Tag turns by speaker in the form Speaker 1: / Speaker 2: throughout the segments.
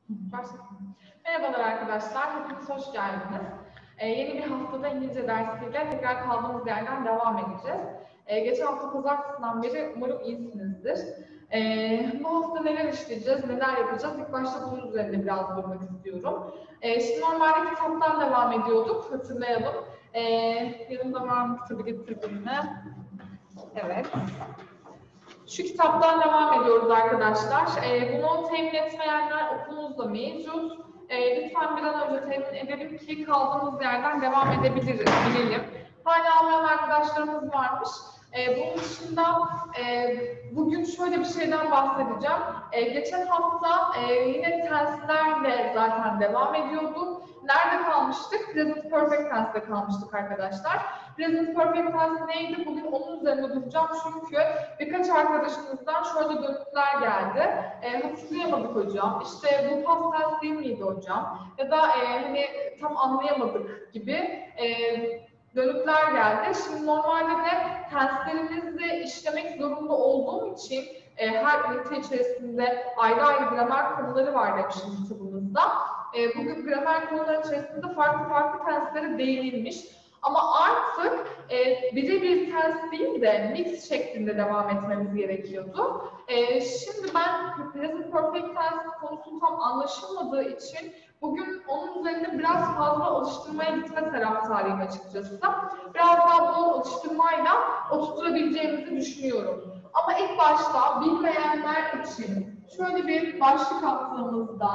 Speaker 1: Başlayalım. Merhabalar arkadaşlar, hepiniz hoş geldiniz. Yeni bir haftada İngilizce dersiyle tekrar kaldığımız yerden devam edeceğiz. Geçen hafta pazartesinden beri umarım iyisinizdir. Bu hafta neler işleyeceğiz, neler yapacağız? İlk başta bunun üzerinde biraz durmak istiyorum. Şimdi normalde kitaptan devam ediyorduk, hatırlayalım. Yanımda var mı kitabı getirdim mi? Evet. Şu kitaptan devam ediyoruz arkadaşlar. Bunu temin etmeyenler okulunuzda mevcut. Lütfen bir an önce temin edelim ki kaldığımız yerden devam edebilelim. Hala almayan arkadaşlarımız varmış. Bunun dışında bugün şöyle bir şeyden bahsedeceğim. Geçen hafta yine tenslerle zaten devam ediyorduk. Nerede kalmıştık? Present Perfect Tense'de kalmıştık arkadaşlar. Present Perfect Tense neydi? Bugün onun üzerinde duracağım çünkü birkaç arkadaşımızdan şöyle dönütler geldi. Hatırlayamadık hocam. İşte bu past tense değil miydi hocam? Ya da hani tam anlayamadık gibi dönütler geldi. Şimdi normalde de tenslerimizi işlemek zorunda olduğum için her ünite içerisinde ayrı ayrı gramer konuları var demişim kitabımızda. Bugün gramer konuları içerisinde farklı tenslere değinilmiş. Ama artık birebir ters değil de mix şeklinde devam etmemiz gerekiyordu. Şimdi ben present perfect tense konusu tam anlaşılmadığı için bugün onun üzerinde biraz fazla alıştırmaya gitme taraftarıyım açıkçası. Biraz daha bol alıştırmayla oturtabileceğimizi düşünüyorum. Ama ilk başta bilmeyenler için şöyle bir başlık attığımızda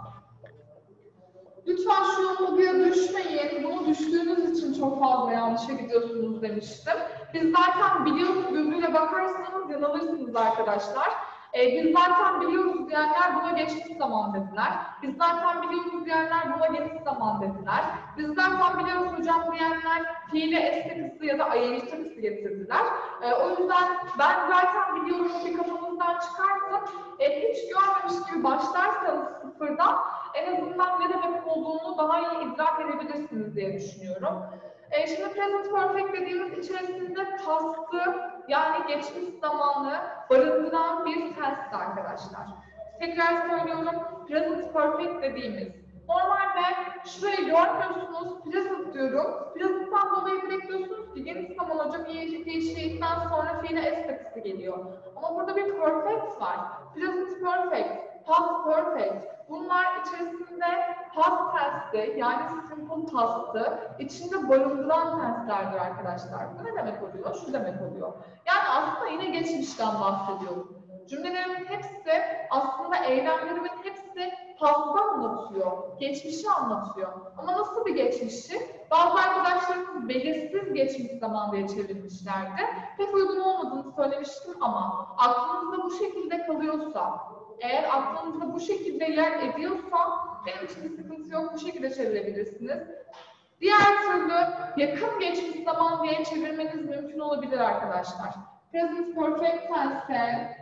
Speaker 1: lütfen şu yanılgıya düşmeyin. Bunu düştüğünüz için çok fazla yanlışa gidiyorsunuz demiştim. Biz zaten biliyoruz gözüyle bakarsanız yanılırsınız arkadaşlar. Biz zaten biliyoruz diyenler buna geçmiş zaman dediler. Biz zaten biliyoruz diyenler buna geçmiş zaman dediler. Biz zaten biliyoruz hocam diyenler fiile es takısı ya da ing takısı getirdiler. O yüzden ben zaten biliyorum bir kafanızdan çıkartın. Hiç görmemiş gibi başlarsanız sıfırdan en azından ne demek olduğunu daha iyi idrak edebilirsiniz diye düşünüyorum. Şimdi present perfect dediğimiz içerisinde past'ı yani geçmiş zamanı barındıran bir tense arkadaşlar. Tekrar söylüyorum, present perfect dediğimiz. Normalde şurayı görmüyorsunuz, present diyorum. Present'tan dolayı direkt diyorsunuz ki geniş zaman hocam fiilden sonra fiile s takısı geliyor. Ama burada bir perfect var. Present perfect, past perfect. Bunlar içerisinde past tense'de yani simple past'ı içinde barındıran tense'lerdir arkadaşlar. Bu ne demek oluyor? Şu demek oluyor. Yani aslında yine geçmişten bahsediyorum. Cümlelerimin hepsi aslında eylemlerimin hepsi past'ı anlatıyor. Geçmişi anlatıyor. Ama nasıl bir geçmişi? Bazı arkadaşlarımız belirsiz geçmiş zaman diye çevirmişlerdi. Pek uygun olmadığını söylemiştim ama aklınızda bu şekilde kalıyorsa, eğer aklınızda bu şekilde yer ediyorsa benim için bir sıkıntı yok, bu şekilde çevirebilirsiniz. Diğer türlü yakın geçmiş zaman diye çevirmeniz mümkün olabilir arkadaşlar. Present perfect tense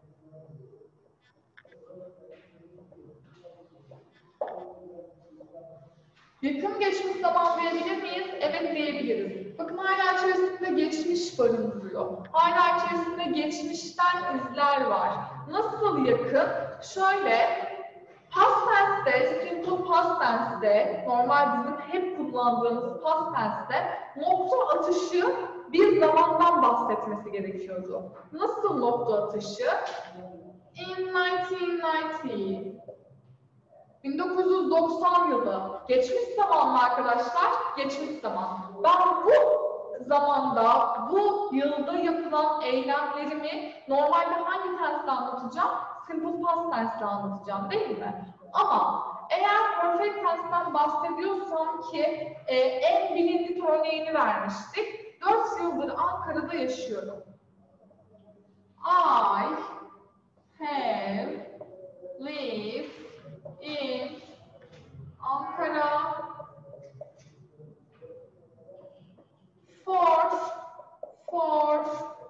Speaker 1: yakın geçmiş zaman diyebilir miyiz? Evet diyebiliriz. Bakın hala içerisinde geçmiş barındırıyor. Hala içerisinde geçmişten izler var. Nasıl yakın? Şöyle, past tense'de, simple past tense'de, normal bizim hep kullandığımız past tense'de nokta atışı bir zamandan bahsetmesi gerekiyordu. Nasıl nokta atışı? In 1990. 1990 yılı. Geçmiş zaman mı arkadaşlar? Geçmiş zaman. Ben bu zamanda, bu yılda yapılan eylemlerimi normalde hangi tense'de anlatacağım? Simple past tense'de anlatacağım değil mi? Ama eğer perfect tense'den bahsediyorsam ki en bilindik örneğini vermiştik. 4 yıldır Ankara'da yaşıyorum. I have lived in Ankara for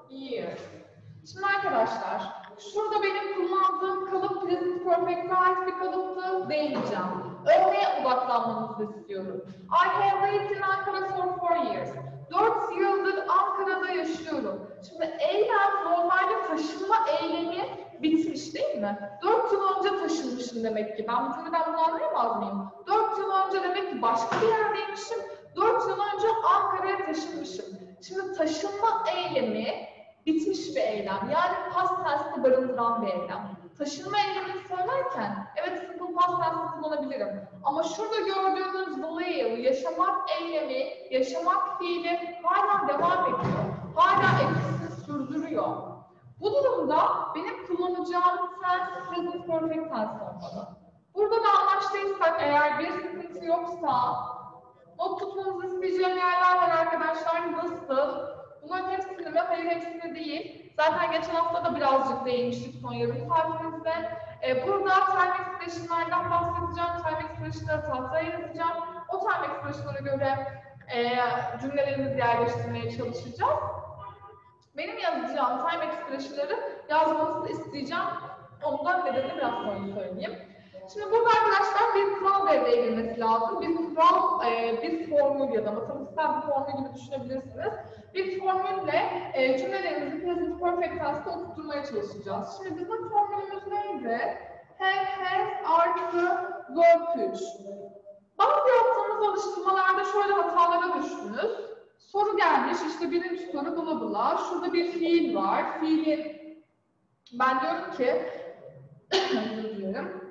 Speaker 1: 4 years. Şimdi arkadaşlar, şurada benim kullandığım kalıp present perfect'e ait bir bir kalıptı, değineceğim. Örneğe odaklanmanızı istiyorum. I have lived in Ankara for 4 years. 4 yıldır Ankara'da yaşıyorum. Şimdi eylem normalde taşınma eylemi bitmiş değil mi? 4 yıl önce taşınmışım demek ki. Ben bu cümleden bunu anlayamaz mıyım? 4 yıl önce demek ki başka bir yerdeymişim. 4 yıl önce Ankara'ya taşınmışım. Şimdi taşınma eylemi bitmiş bir eylem. Yani past tense'te barındıran bir eylem. Taşınma eylemini söylerken evet simple past tense kullanabilirim. Ama şurada gördüğünüz live, yaşamak eylemi, yaşamak fiili hala devam ediyor. Hala etkisini sürdürüyor. Bu durumda benim kullanacağım tense present perfect tense olmalı. Burada da anlaştıysak eğer bir sıkıntı yoksa not tutmanızı isteyeceğim yerler var arkadaşlar. Nasıl? Bunların hepsini mi? Hayır hepsini değil. Zaten geçen hafta da birazcık değinmiştik son yarım saatimizde. Burada time expression'lardan bahsedeceğim. Time expression'ları tahtaya yazacağım. O time expression'lara göre cümlelerimizi yerleştirmeye çalışacağız. Benim yazacağım time expression'ları yazmanızı isteyeceğim. Ondan nedenini biraz sonra söyleyeyim. Şimdi burada arkadaşlar bir kural devreye girmesi lazım. Bir kural, bir formül ya da matematiksel bir formül gibi düşünebilirsiniz. Bir formülle cümlelerimizi present perfect tense'de okutturmaya çalışacağız. Şimdi bizim formülümüz neydi? Have, has artı verb 3. Bazı yaptığımız alıştırmalarda şöyle hatalara düştünüz. Soru gelmiş, işte birinci soru bula bula. Şurada bir fiil var. Fiilin, ben diyorum ki, özür dilerim.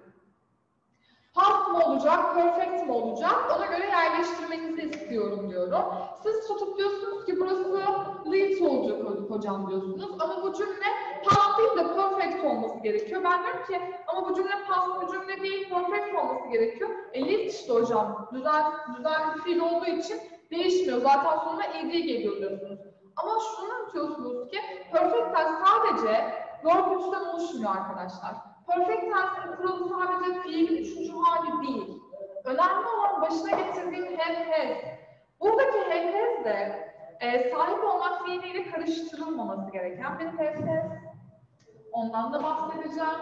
Speaker 1: Past mı olacak, perfect mi olacak? Ona göre yerleştirmenizi istiyorum diyorum. Siz tutup diyorsunuz ki burası lived olacak hocam diyorsunuz. Ama bu cümle past değil de perfect olması gerekiyor. Ben diyorum ki ama bu cümle past, bu cümle değil, perfect olması gerekiyor. Lived işte hocam. Düzenli bir fiil olduğu için değişmiyor. Zaten sonuna ed geliyor diyorsunuz. Ama şunu unutuyorsunuz ki perfect tense sadece verb 3'ten oluşmuyor arkadaşlar. Perfect tense'in kuralı sadece fiilin üçüncü hali değil. Önemli olan başına getirdiğim have has. Buradaki have has de sahip olmak fiiliyle karıştırılmaması gereken bir have has. Ondan da bahsedeceğim.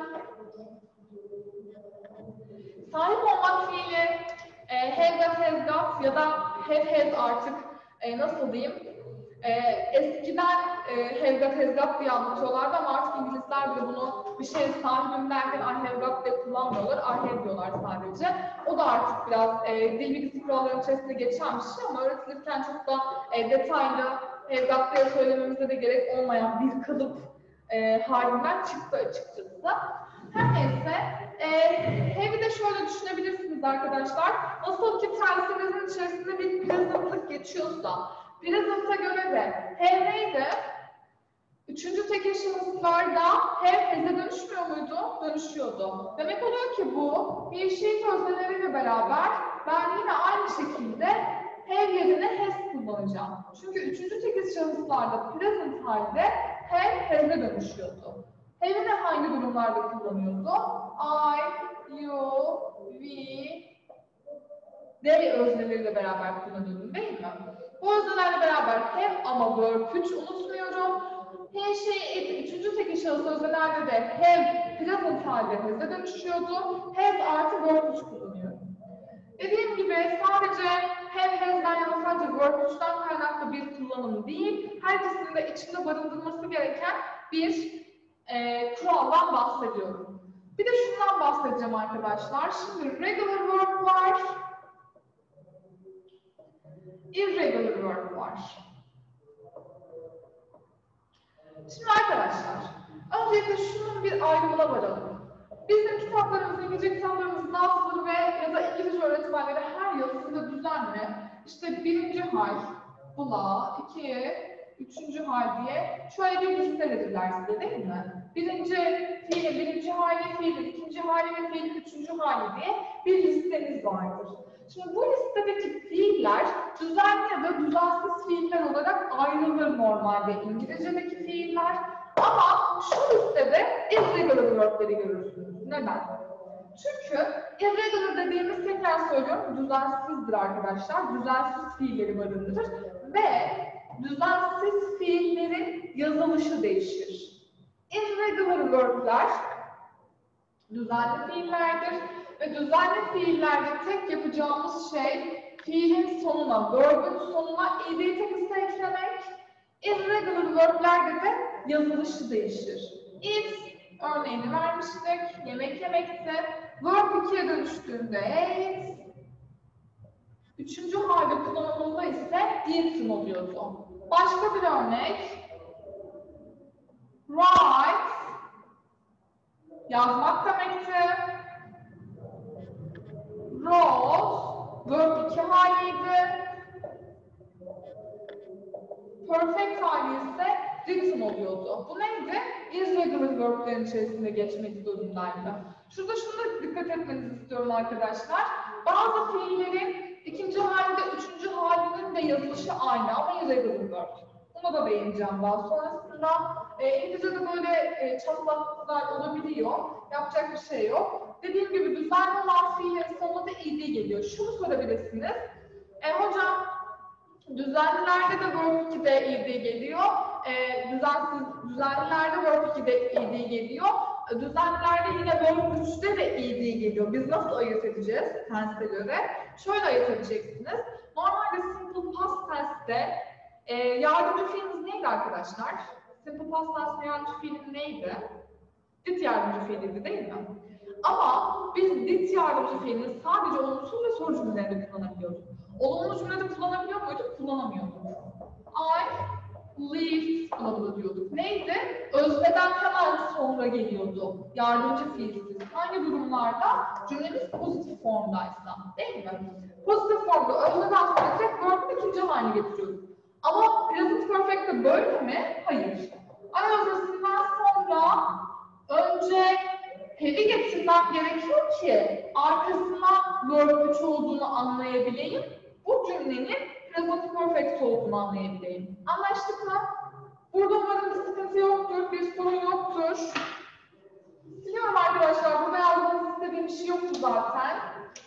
Speaker 1: Sahip olmak fiili have got, has got ya da have has artık nasıl diyeyim? Eskiden have got, has got diye anlatıyorlardı ama artık İngilizler bile bunu bir şeye sahibim derken I have got diye kullanmıyorlar. I have diyorlar sadece. O da artık biraz dil bilgisi kurallarının içerisinde geçen bir şey ama öğretilirken çok da detaylı have got diye söylememize de gerek olmayan bir kalıp halinden çıktı açıkçası. Her neyse, have'i de şöyle düşünebilirsiniz arkadaşlar. Nasıl ki tensimizin içerisinde bir present'lık geçiyorsa, present'a göre de have neydi? Üçüncü tekil şahıslarda have has'e dönüşmüyor muydu? Dönüşüyordu. Demek oluyor ki bu bir şey özneleriyle beraber ben yine aynı şekilde have yerine has kullanacağım. Çünkü üçüncü tekil şahıslarda present halde have has'e dönüşüyordu. Have'i de hangi durumlarda kullanıyordu? I, you, we, they özneleriyle beraber kullanıyordum değil mi? Bu öznelerle beraber have ama verb 3 unutmuyorum. Her şey üçüncü tekil şahıs öznelerde de have present halde has'e dönüşüyordu. Have artı verb 3 kullanıyorum. Dediğim gibi sadece have has'den yana sadece verb 3'ten kaynaklı bir kullanım değil, her ikisinin de içinde barındırması gereken bir kuraldan bahsediyorum. Bir de şundan bahsedeceğim arkadaşlar. Şimdi regular verb var, irregular verb var. Şimdi arkadaşlar, öncelikle şunun bir ayrımına varalım. Bizim kitaplarımız, İngilizce kitaplarımız nasıl ve ya da İngilizce öğretmenleri her yıl size düzenli, işte birinci hal, bula, üçüncü hal diye şöyle bir liste verirler size değil mi? Birinci fiilin birinci hali, fiilin ikinci hali ve fiilin üçüncü hali diye bir listeniz vardır. Şimdi bu listedeki fiiller düzenli ya da düzensiz fiiller olarak ayrılır normalde İngilizce'deki fiiller. Ama şu listede irregular verb'leri görürsünüz. Neden? Çünkü irregular dediğimiz, tekrar söylüyorum, düzensizdir arkadaşlar. Düzensiz fiilleri barındırır ve düzensiz fiillerin yazılışı değişir. Irregular verb'ler düzenli fiillerdir. Ve düzenli fiillerde tek yapacağımız şey fiilin sonuna, verb'ün sonuna ed takısı eklemek. Irregular verb'lerde de yazılışı değişir. Is örneğini vermiştik. Yemek yemekti. Verb 2'ye dönüştüğünde ate. Üçüncü halde kullanımında ise eaten oluyordu. Başka bir örnek. Write yazmak demekti. Wrote verb 2 haliydi. Perfect hali ise written oluyordu. Bu neydi? Irregular verb'lerin içerisinde geçmek zorundaydı. Şurada şuna dikkat etmenizi istiyorum arkadaşlar. Bazı fiillerin ikinci halinde, üçüncü halinin de yazılışı aynı ama irregular verb. Buna da değineceğim daha sonrasında. İngilizce'de böyle çatlaklar olabiliyor. Yapacak bir şey yok. Dediğim gibi düzenli olan fiillerin sonunda da ed geliyor. Şunu sorabilirsiniz. Hocam, düzenlilerde de verb 2'de ed geliyor. Düzenlilerde verb 2'de ed geliyor. Düzenlilerde yine verb 3'te de ed geliyor. Biz nasıl ayırt edeceğiz tense'e göre? Şöyle ayırt edeceksiniz. Normalde simple past tense'de yardımcı fiilimiz neydi arkadaşlar? Simple past tense'de yardımcı fiilimiz neydi? Did yardımcı fiiliydi değil mi? Ama biz did yardımcı fiilini sadece olumsuz ve soru cümlelerinde kullanabiliyorduk. Olumlu cümlede kullanabiliyor muyduk? Kullanamıyorduk. I lived kılavuzu diyorduk. Neydi? Özneden hemen sonra geliyordu. Yardımcı fiilsiz. Hangi durumlarda? Cümlemiz pozitif formdaysa. Değil mi? Pozitif formda özneden sonra direkt verb'in ikinci halini getiriyorduk. Ama present perfect'te böyle mi? Hayır. Ay öznesinden sonra önce he'li getirmem gerekiyor ki arkasına verb 3 olduğunu anlayabileyim. Bu cümlenin present perfect olduğunu anlayabileyim. Anlaştık mı? Burada umarım bir sıkıntı yoktur, bir sorun yoktur. Biliyorum arkadaşlar, burada yazmanızı istediğim bir şey yoktu zaten.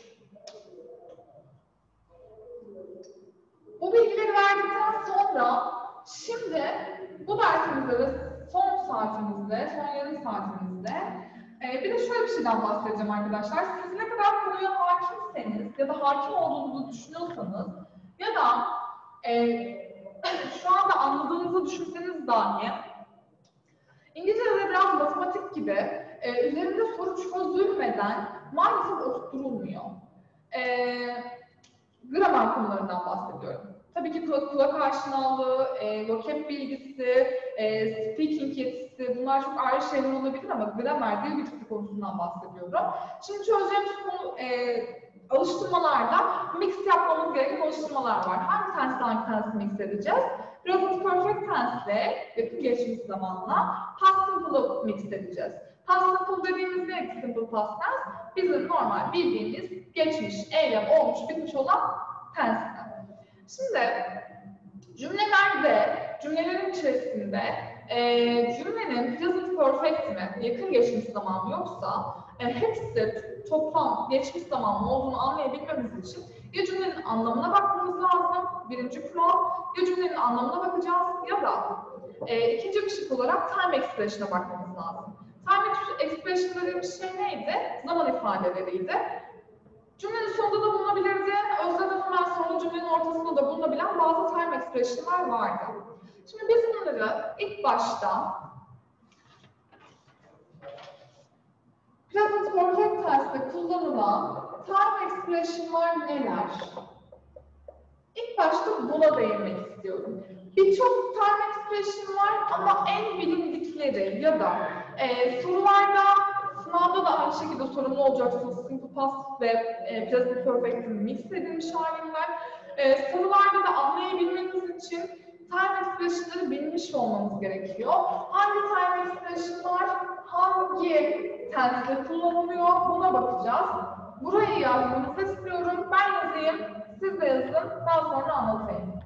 Speaker 1: Bu bilgileri verdikten sonra şimdi bu dersimizde ve son saatimizde, son yarım saatimizde bir de şöyle bir şeyden bahsedeceğim arkadaşlar. Siz ne kadar konuya hakimseniz ya da hakim olduğunuzu düşünüyorsanız ya da şu anda anladığınızı düşünseniz dahi İngilizce'de biraz matematik gibi üzerinde soru çözülmeden maalesef oturtulmuyor. Gramer konularından bahsediyorum. Tabii ki kulak aşinalığı, vocab bilgisi, speaking yetisi, bunlar çok ayrı şeyler olabilir ama gramer dil bilgisi konusundan bahsediyorum. Şimdi çözeceğimiz konu, alıştırmalarda mix yapmamız gereken alıştırmalar var. Hangi tanesi mix edeceğiz? Present perfect tense yakın geçmiş zamanla past simple'ı mix edeceğiz. Past simple dediğimiz ne? Simple past tense bizim normal bildiğimiz geçmiş, eylem, olmuş, bitmiş olan tense. Şimdi cümlelerin içerisinde cümlenin present perfect mi, yakın geçmiş zamanı yoksa hepsi toplam geçmiş zamanlı olduğunu anlayabilmemiz için ya cümlenin anlamına bakmamız lazım, birinci kural, ya cümlenin anlamına bakacağız ya da ikinci bir şık olarak time expression'a bakmamız lazım. Time expression dediğimiz şey neydi? Zaman ifadeleriydi. Cümlenin sonunda da bulunabilirdi, özneden hemen sonra cümlenin ortasında da bulunabilen bazı time expression'lar vardı. Şimdi biz bunları ilk başta present perfect tense'de kullanılan time expression'lar neler? İlk başta buna değinmek istiyorum. Birçok time expression var ama en bilindikleri ya da sorularda, sınavda da aynı şekilde sorumlu olacaksınız. Simple past ve present perfect'in mix edilmiş halinden. Sorularda da anlayabilmeniz için time expression'ları bilmiş olmamız gerekiyor. Hangi time expression'lar hangi tense'de kullanılıyor buna bakacağız. Burayı yazmanızı istiyorum. Ben yazayım, siz de yazın, daha sonra anlatayım.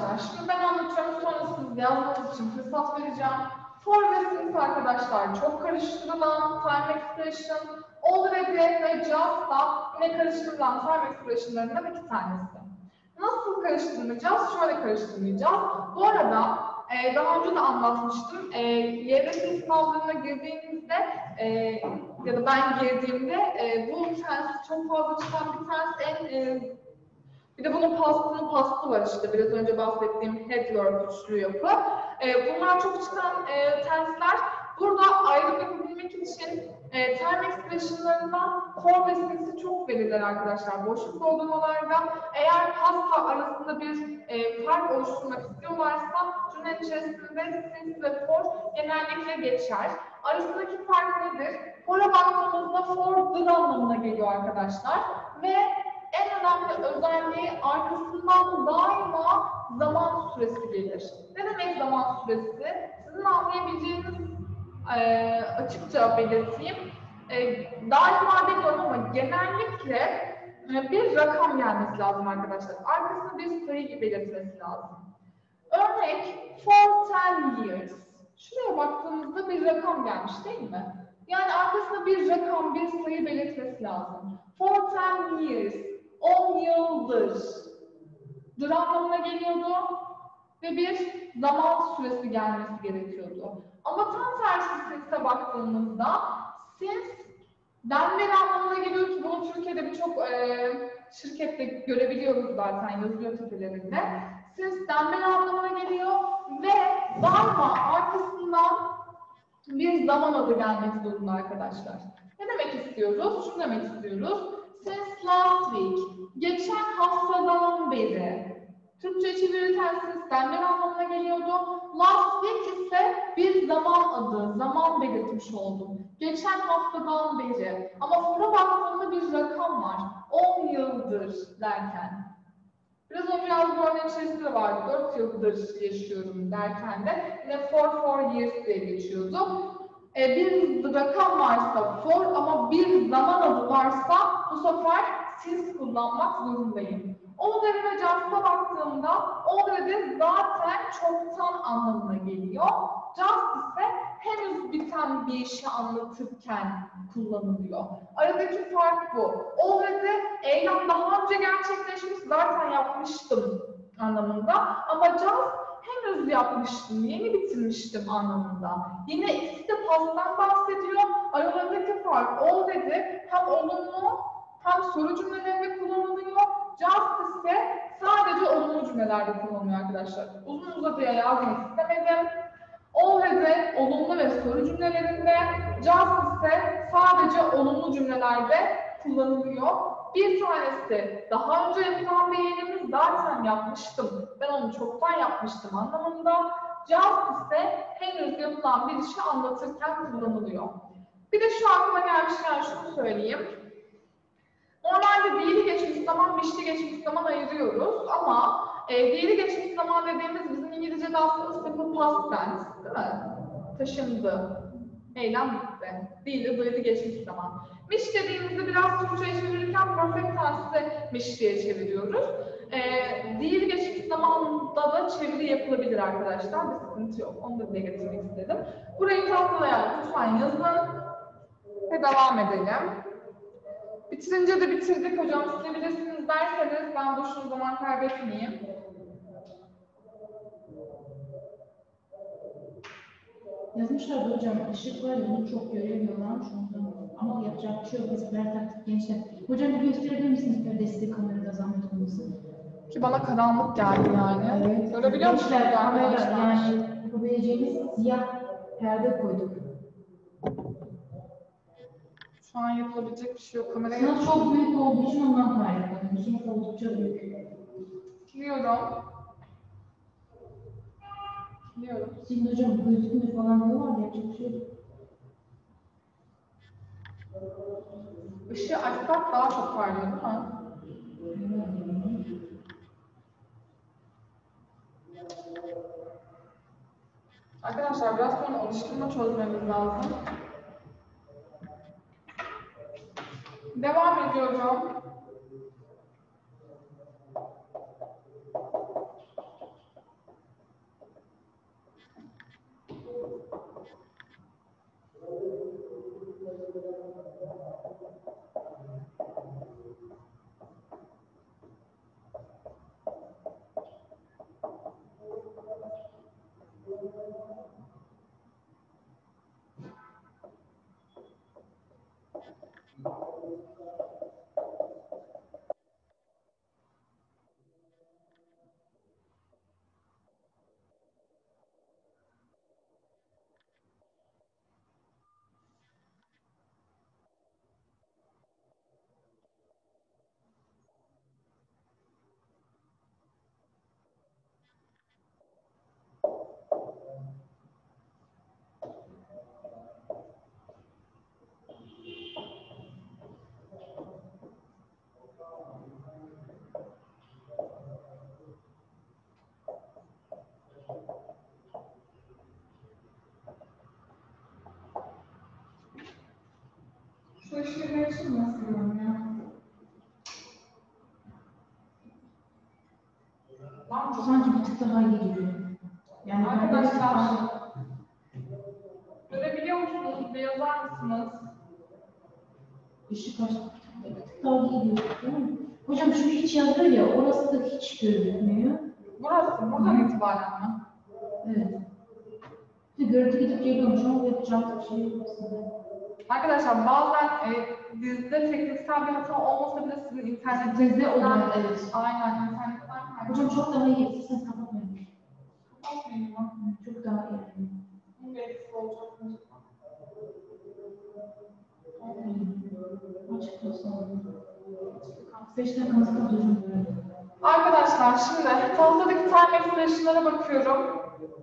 Speaker 1: arkadaşlar. Şimdi ben anlatıyorum, sonra siz yazmanız için fırsat vereceğim. For ve since arkadaşlar çok karıştırılan time expression, already ve just da yine karıştırılan time expressionlarından iki tanesi. Nasıl karıştırmayacağız? Şöyle karıştırmayacağız. Bu arada daha önce de anlatmıştım. YDS sınavlarına girdiğinizde ya da ben girdiğimde bu tense çok fazla çıkan bir tense bir de bunun pastı var işte biraz önce bahsettiğim head verb üçlü yapı. Bunlar çok çıkan tensler. Burada ayrım yapabilmek için term expressionlarından core ve since'i çok verirler arkadaşlar boşluk doldurmalarda. Eğer pasta arasında bir fark oluşturmak istiyorlarsa cümlenin içerisinde since ve for genellikle geçer. Arasındaki fark nedir? For'a baktığımızda for'dır anlamına geliyor arkadaşlar ve en önemli özelliği arkasından daima zaman süresi gelir. Ne demek zaman süresi? Sizin anlayabileceğiniz açıkça belirteyim. Daima demiyorum ama genellikle bir rakam gelmesi lazım arkadaşlar. Arkasında bir sayı belirtmesi lazım. Örnek, for 10 years. Şuraya baktığımızda bir rakam gelmiş değil mi? Yani arkasında bir rakam, bir sayı belirtmesi lazım. For 10 years. 10 yıldır. Dır anlamına geliyordu ve bir zaman süresi gelmesi gerekiyordu. Ama tam tersi since'e baktığımızda since den beri anlamına geliyor ki bunu Türkiye'de birçok şirkette görebiliyoruz zaten yazıyor tepelerinde. Since den beri anlamına geliyor ve daima arkasından bir zaman adı gelmek zorunda arkadaşlar. Ne demek istiyoruz? Şunu demek istiyoruz. Since last week, geçen haftadan beri. Türkçe çevirirken since'den beri anlamına geliyordu. Last week ise bir zaman adı, zaman belirtmiş oldum. Geçen haftadan beri. Ama for'a baktığımda bir rakam var. 10 yıldır derken. Biraz önce yazdığım örneğin içerisinde de vardı. 4 yıldır yaşıyorum derken de yine for years diye geçiyordu. Bir rakam varsa for ama bir zaman adı varsa bu sefer since kullanmak zorundayım. Already ve just'a baktığımda already zaten çoktan anlamına geliyor. Just ise henüz biten bir işi anlatırken kullanılıyor. Aradaki fark bu. Already eylem daha önce gerçekleşmiş, zaten yapmıştım anlamında. Ama just henüz yapmıştım, yeni bitirmiştim anlamında. Yine ikisi de past'tan bahsediyor. Aralarındaki fark already hem olumlu hem soru cümlelerinde kullanılıyor. Just ise sadece olumlu cümlelerde kullanılıyor arkadaşlar. Uzun uzadıya yazmak istemedim. Already olumlu ve soru cümlelerinde, just ise sadece olumlu cümlelerde kullanılıyor. Bir tanesi daha önce yapılan bir eylemi zaten yapmıştım. Ben onu çoktan yapmıştım anlamında. Just ise henüz yapılan bir işi anlatırken kullanılıyor. Bir de şu aklıma gelmişken şunu söyleyeyim. Normalde fiili geçmiş zaman, mişli geçmiş zaman ayırıyoruz ama fiili geçmiş zaman dediğimiz bizim İngilizce'de aslında simple past tense, değil mi? Taşındı, eylem bitti. Fiili fiili geçmiş zaman. Miş dediğimizde biraz Türkçe'ye çevirirken perfect tense'de miş diye çeviriyoruz. Fiili geçmiş zamanda da çeviri yapılabilir arkadaşlar, bir sıkıntı yok. Onu da dile getirmek istedim. Burayı tahtaya lütfen yazın ve devam edelim. Bitirince de bitirdik hocam, silebilirsiniz derseniz ben boşuna zaman kaybetmeyeyim.
Speaker 2: Yazmışlar hocam, ışık var ya, bunu çok göremiyorlar şu anda. Ama yapacak bir şey yok, ezber taktik gençler. Hocam bir gösterebilir misiniz perdesi kamerada zahmet olmasın?
Speaker 1: Ki bana karanlık geldi yani.
Speaker 2: Evet.
Speaker 1: Görebiliyor musunuz arkadaşlar?
Speaker 2: Yani yapabileceğimiz siyah perde koyduk.
Speaker 1: Şu an yapılabilecek bir şey yok. Kameraya
Speaker 2: Sınıf çok büyük olduğu için ondan kaynaklanıyor. Sınıf oldukça büyük.
Speaker 1: Biliyorum. Biliyorum.
Speaker 2: Şimdi hocam gözükmüyor falan diyorlar ya, yapacak bir şey yok.
Speaker 1: Işığı açsak daha çok parlıyor değil mi? Arkadaşlar biraz sonra alıştırma çözmemiz lazım. Devam ediyorum.
Speaker 2: Bu işlemler için nasıl ya? Sanki bir tık daha iyi gibi. Yani
Speaker 1: Arkadaşlar, görebiliyor musunuz? Bir yazar mısınız?
Speaker 2: ışık açtı. Bir tık daha iyi gözüküyor değil mi? Hocam şu hiç yazıyor ya, orası da hiç gözükmüyor.
Speaker 1: Burası, buradan itibaren mi?
Speaker 2: Evet. Görüntü gidip geliyormuş ama yapacağım bir şey yok aslında.
Speaker 1: Arkadaşlar bazen bizde tekniksel bir hata olmasa bile sizin
Speaker 2: Bizde oluyor, evet.
Speaker 1: Aynen, internetten
Speaker 2: Hocam çok daha iyi. Sen kapatmayın.
Speaker 1: Kapatmayayım mı?
Speaker 2: Çok daha iyi.
Speaker 1: Bunun bir etkisi olacak mı?
Speaker 2: Açık olsun. 5 dakikamız kaldı hocam.
Speaker 1: Arkadaşlar şimdi tahtadaki time expression'lara bakıyorum.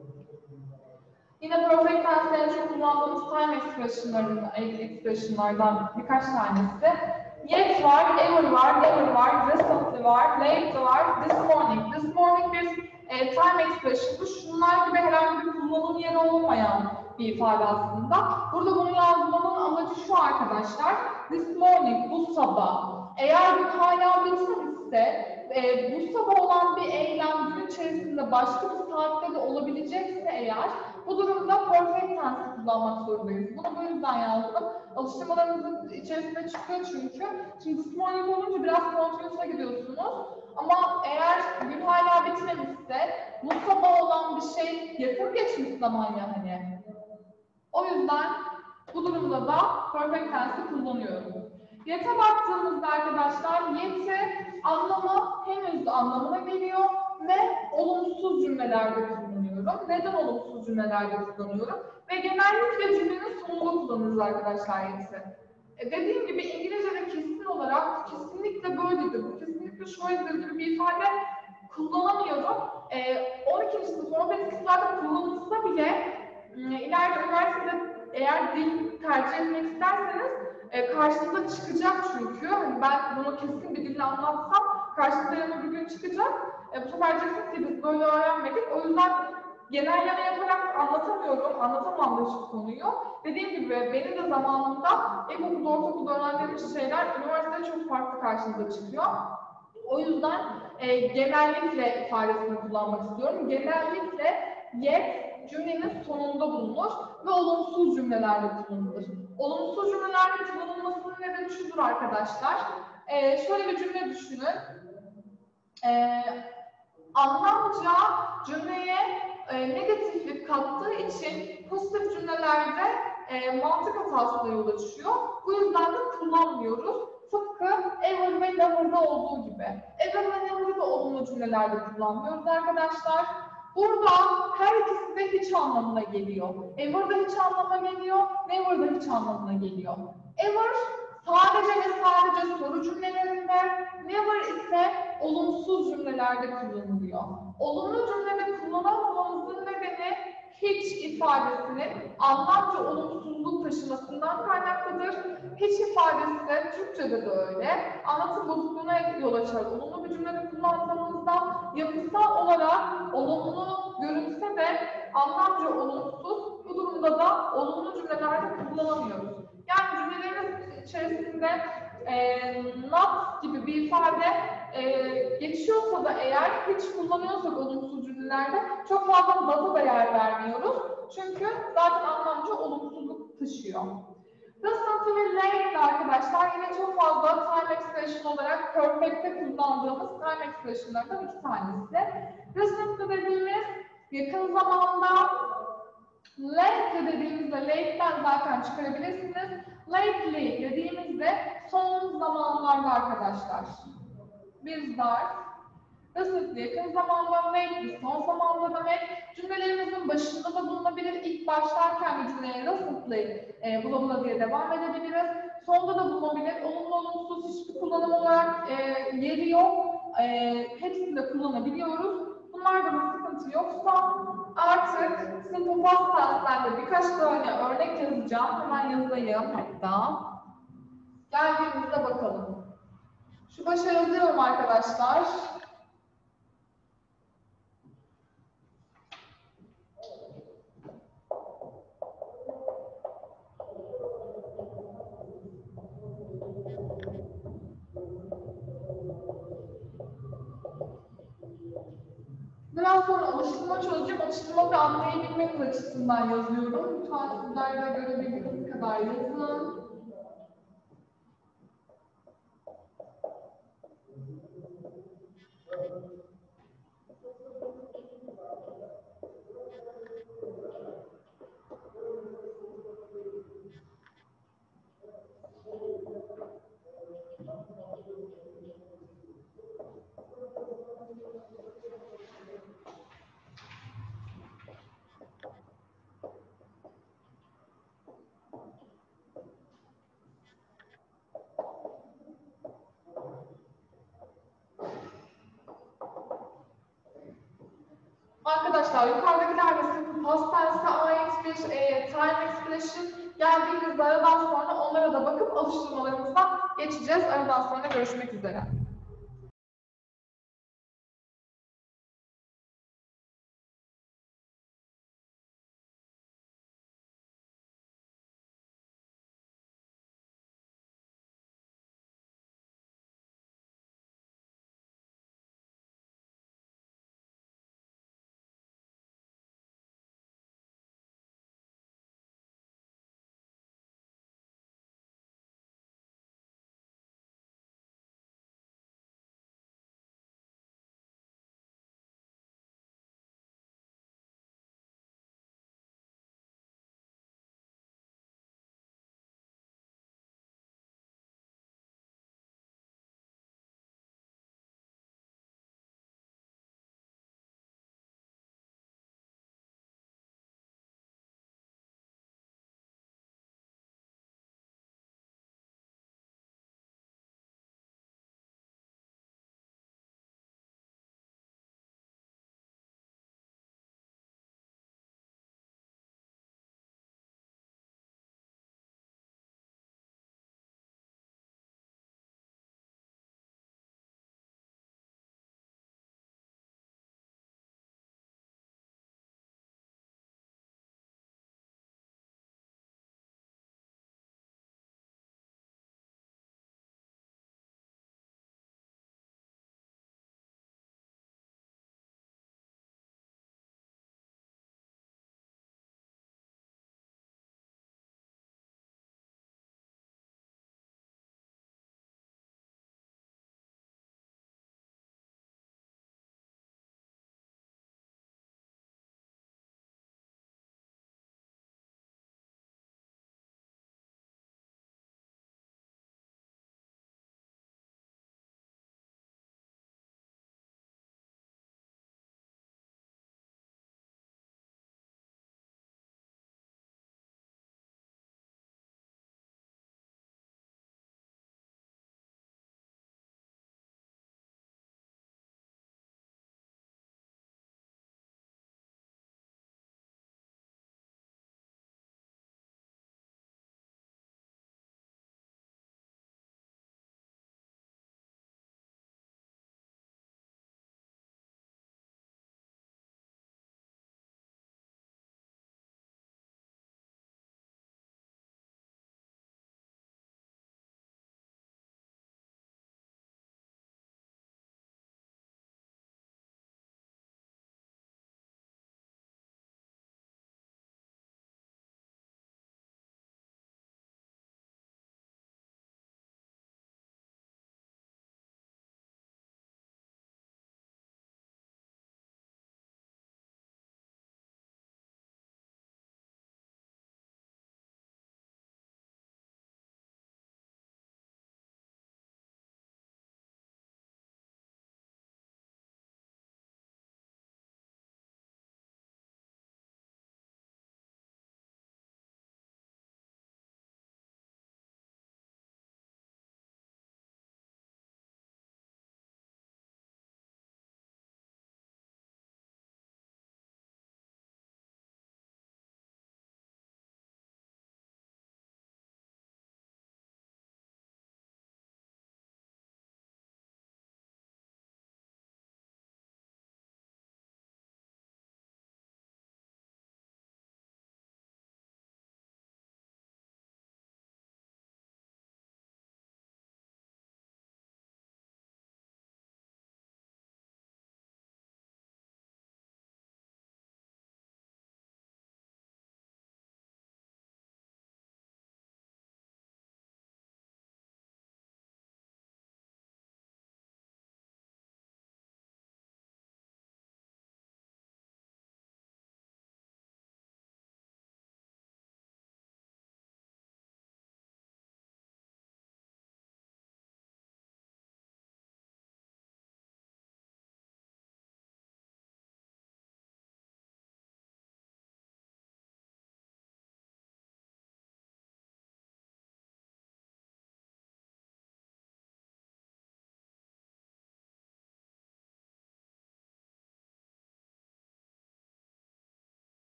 Speaker 1: Yine perfect tense'de en çok kullandığımız time expression'lardan birkaç tanesi. Yet var, ever var, never var, recently var, late var, this morning. This morning bir time expression'ı. Şunlar gibi herhangi bir kullanım yeri olmayan bir ifade aslında. Burada bunu yazmanın amacı şu arkadaşlar. This morning, bu sabah. Eğer bir hala bitmemişse, bu sabah olan bir eylem gün içerisinde başka bir saatte de olabilecekse eğer, bu durumda perfect tense kullanmak zorundayız. Bunu bu yüzden yazdım. Alıştırmalarımızın içerisinde çıkıyor çünkü. Şimdi this morning olunca biraz continuous'a gidiyorsunuz. Ama eğer gün hala bitmemişse, bu sabah olan bir şey yakın geçmiş zaman ya hani. O yüzden bu durumda da perfect tense'i kullanıyorum. Yet'e baktığımızda arkadaşlar, yet'i anlamı henüz anlamına geliyor ve olumsuz cümlelerde kullanıyorum. Neden olumsuz cümlelerde kullanıyorum? Ve genellikle cümlenin sonunda kullanırız arkadaşlar yet'i. Dediğim gibi İngilizce'de kesin olarak kesinlikle böyledir, bu kesinlikle şöyledir gibi bir ifade kullanamıyorum. 12. sınıf 11. sınıflarda kullanılsa bile ileride üniversitede eğer dil tercih etmek isterseniz karşınıza çıkacak çünkü. Hani ben bunu kesin bir dille anlatsam karşınıza yarın bir gün çıkacak. Bu sefer diyeceksiniz ki biz böyle öğrenmedik. O yüzden genelleme yaparak anlatamıyorum, anlatamam da hiçbir konuyu. Dediğim gibi benim de zamanımda ilkokulda, ortaokulda öğrendiğimiz şeyler üniversitede çok farklı karşınıza çıkıyor. O yüzden genellikle ifadesini kullanmak istiyorum. Genellikle yet cümlenin sonunda bulunur ve olumsuz cümlelerde kullanılır. Olumsuz cümlelerde kullanılmasının nedeni şudur arkadaşlar. Şöyle bir cümle düşünün. Anlamca cümleye negatiflik kattığı için pozitif cümlelerde mantık hatasına yol açıyor. Bu yüzden de kullanmıyoruz. Tıpkı ever ve never'da olduğu gibi. Ever ve never'ı da olumlu cümlelerde kullanmıyoruz arkadaşlar. Burada her ikisi de hiç anlamına geliyor. Ever'da hiç anlamına geliyor, never'da hiç anlamına geliyor. Ever sadece ve sadece soru cümlelerinde, never ise olumsuz cümlelerde kullanılıyor. Olumlu cümlede kullanamamamızın nedeni hiç ifadesinin anlamca olumsuzluk taşımasından kaynaklıdır. Hiç ifadesi de Türkçe'de de öyle. Anlatım bozukluğuna yol açar. Olumlu bir cümlede kullandığımızda yapısal olarak olumlu görünse de anlamca olumsuz. Bu durumda da olumlu cümlelerde kullanamıyoruz. Yani cümlelerin içerisinde not gibi bir ifade geçiyorsa da eğer hiç kullanıyorsak olumsuz cümlelerde çok fazla not'a da yer vermiyoruz. Çünkü zaten anlamca olumsuzluk taşıyor. Recently ve late arkadaşlar yine çok fazla time expression olarak perfect'te kullandığımız time expression'lardan iki tanesi. Recently dediğimiz yakın zamanda, late dediğimizde late'den zaten çıkarabilirsiniz. Lately dediğimizde son zamanlarda arkadaşlar. Bir zarf. Recently yakın zamanda, lately son zamanda demek. Cümlelerimizin başında da bulunabilir. İlk başlarken bir cümleye recently bula bula diye devam edebiliriz. Sonda da bulunabilir. Olumlu olumsuz hiçbir kullanım olarak yeri yok. Hepsini de kullanabiliyoruz. Bunlarda bir sıkıntı yoksa artık simple past tense'den de birkaç tane örnek yazacağım. Hemen yazayım hatta. Geldiğimizde bakalım. Şu başa yazıyorum arkadaşlar. alıştırma çözeceğim. Alıştırma ve anlayabilmeniz açısından yazıyorum. Lütfen sizler de görebildiğiniz kadar yazın. Arkadaşlar yukarıdakiler ve sınıfın past tense'e ait bir time expression geldiğimizde aradan sonra onlara da bakıp alıştırmalarımızdan geçeceğiz. Aradan sonra görüşmek üzere.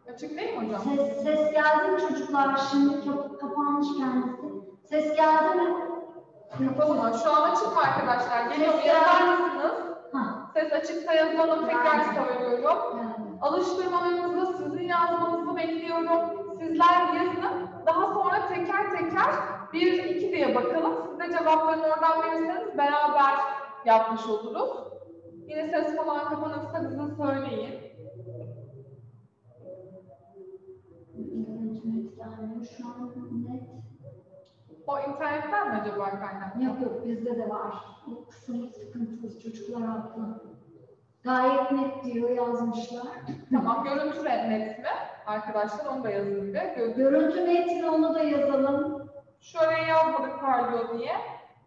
Speaker 1: Açık değil mi hocam?
Speaker 3: Ses geldi mi çocuklar? Şimdi kapanmış kendisi. Ses geldi mi?
Speaker 1: Yapalım. Şu an açık mı arkadaşlar? Geliyor mu?
Speaker 3: Ses
Speaker 1: Yazar
Speaker 3: geldi.
Speaker 1: mısınız?
Speaker 3: Ha.
Speaker 1: Ses açıksa yazalım. Tekrar
Speaker 3: Yani.
Speaker 1: söylüyorum.
Speaker 3: Yani.
Speaker 1: Alıştırmalarınızda sizin yazmanızı bekliyorum. Sizler yazın. Daha sonra teker teker 1, 2 diye bakalım. Siz de cevaplarını oradan verirseniz beraber yapmış oluruz. Yine ses falan kapanırsa bize söyleyin.
Speaker 3: İnternet gelmiyor şu an net.
Speaker 1: O internetten mi acaba kaynaklı?
Speaker 3: Yok bizde de var. O kısım sıkıntılı, çocuklar haklı. Gayet net diyor yazmışlar.
Speaker 1: Tamam, görüntü net mi? Arkadaşlar onu da yazın bir.
Speaker 3: Görüntü netini onu da yazalım.
Speaker 1: Şöyle yazmadık parlıyor diye.